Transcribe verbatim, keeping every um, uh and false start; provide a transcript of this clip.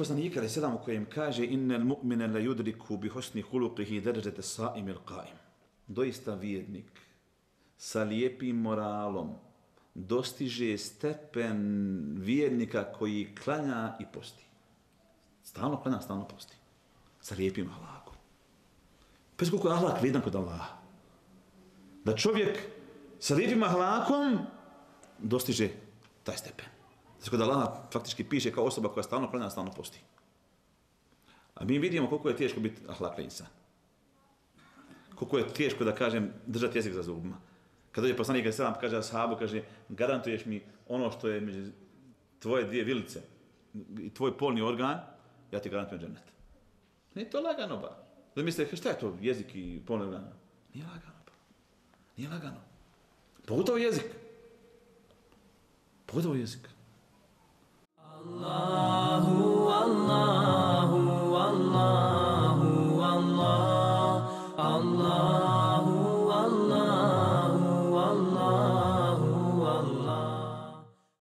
poslanika alejhi selam u kojem kaže innal mu'mina la yudriku bi husni khuluqihi darajat as-sa'im al-qa'im. Doista vjernik sa lijepim moralom dostiže stepen vjernika koji klanja i posti. Stalno klanja, stalno posti. Sa lijepim ahlakom. Pa koliko je ahlak vrijedan kod Allaha. Da čovjek sa lijepim ahlakom dostiže taj stepen. Znači kod Allaha faktički piše kao osoba koja stalno klanja, stalno posti. A mi vidimo koliko je teško biti ahlakli insan. Koliko je teško, da kažem, držati jezik za zubima. Kad dođe poslanik alejhi selam kaže ashabu, kaže, garantuješ mi ono što je među tvoje dvije vilice i tvoj polni organ, ja ti garantujem džennet. Nije to lagano, ba. Da mislite, šta je to jezik i polni organ? Nije lagano, ba. Nije lagano. Pogotovo jezik. Pogotovo jezik. Allahu, Allahu, Allahu, Allah, Allah.